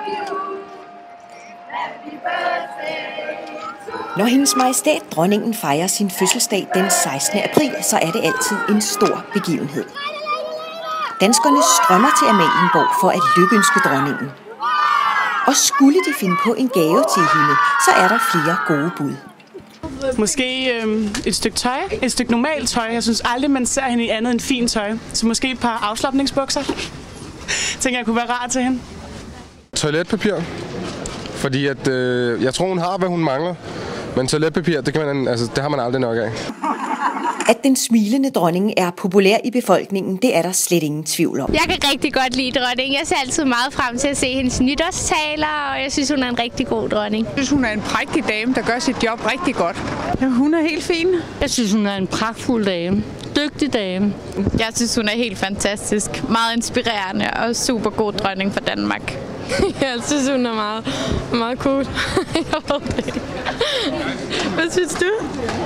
Når hendes majestæt dronningen fejrer sin fødselsdag den 16. april, så er det altid en stor begivenhed. Danskerne strømmer til Amalienborg for at lykønske dronningen. Og skulle de finde på en gave til hende, så er der flere gode bud. Måske et stykke tøj, et stykke normalt tøj. Jeg synes aldrig, man ser hende i andet end fint tøj. Så måske et par afslapningsbukser. Tænker jeg kunne være rart til hende. Toiletpapir. Fordi at, jeg tror, hun har, hvad hun mangler. Men toiletpapir, det har man aldrig nok af. At den smilende dronning er populær i befolkningen, det er der slet ingen tvivl om. Jeg kan rigtig godt lide dronningen. Jeg ser altid meget frem til at se hendes nytårstaler, og jeg synes, hun er en rigtig god dronning. Jeg synes, hun er en prægtig dame, der gør sit job rigtig godt. Ja, hun er helt fin. Jeg synes, hun er en pragtfuld dame. Dygtig dame. Jeg synes, hun er helt fantastisk. Meget inspirerende og super god dronning for Danmark. Jeg synes, hun er meget cool. Jeg ved det ikke. Hvad synes du?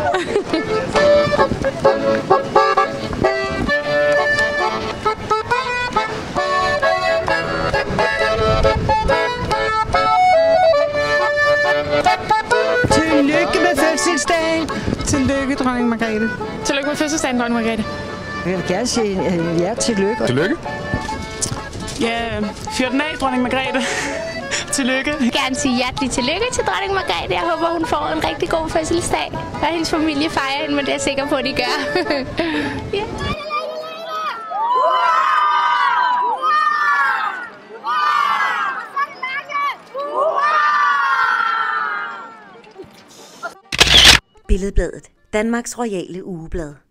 Tillykke med fødselsdagen. Tillykke, dronning Margrethe. Tillykke med fødselsdagen, dronning Margrethe. Jeg vil gerne sige ja, tillykke. Tillykke. Ja, fyr den af, dronning Margrethe. Tillykke. Jeg vil gerne sige hjertelig tillykke til dronning Margrethe. Jeg håber, hun får en rigtig god fødselsdag. Og hendes familie fejrer hende, men det er jeg sikker på, at de gør. Ja. Billedbladet, Danmarks royale ugeblad.